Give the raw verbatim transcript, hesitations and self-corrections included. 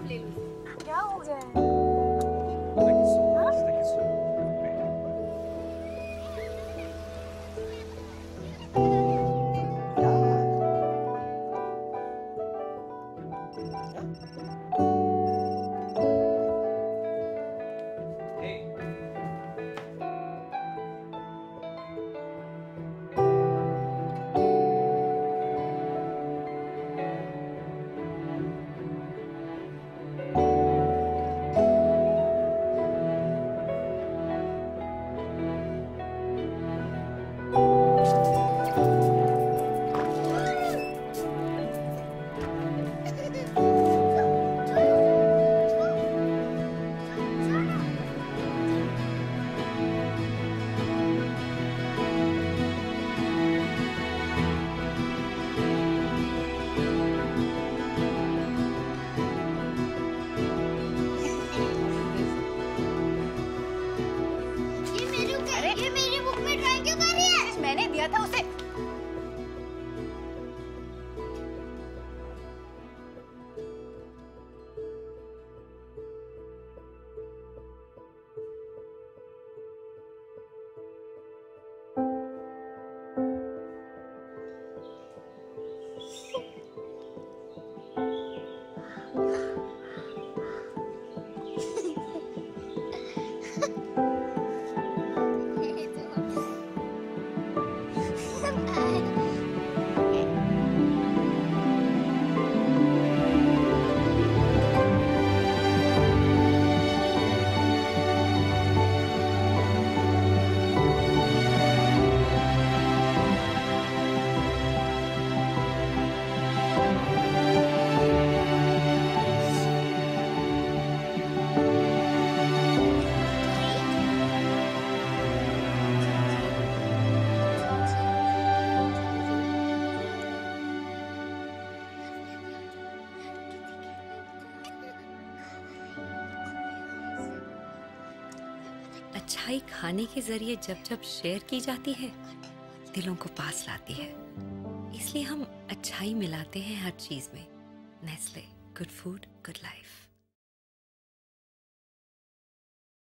ले लूं। क्या हो गया है? था उसे। अच्छाई खाने के जरिए जब जब शेयर की जाती है, दिलों को पास लाती है। इसलिए हम अच्छाई मिलाते हैं हर चीज में। Nestle, good food, good life.